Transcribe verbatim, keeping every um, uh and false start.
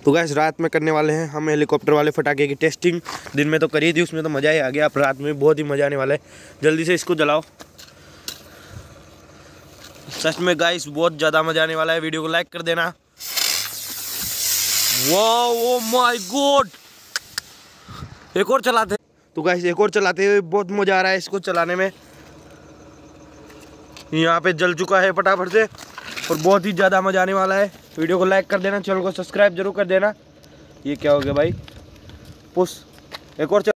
तो गाइस रात में करने वाले हैं हम हेलीकॉप्टर वाले फटाके की टेस्टिंग। दिन में तो करी थी, उसमें तो मज़ा ही आ गया। अब रात में बहुत ही मज़ा आने वाला है। जल्दी से इसको जलाओ। सच में गाइस बहुत ज़्यादा मज़ा आने वाला है। वीडियो को लाइक कर देना। वाओ, ओ माय गॉड, एक और चलाते। तो गाइस एक और चलाते हुए बहुत मज़ा आ रहा है इसको चलाने में। यहाँ पे जल चुका है फटाफट से और बहुत ही ज़्यादा मज़ा आने वाला है। वीडियो को लाइक कर देना, चैनल को सब्सक्राइब जरूर कर देना। ये क्या हो गया भाई, पुश। एक और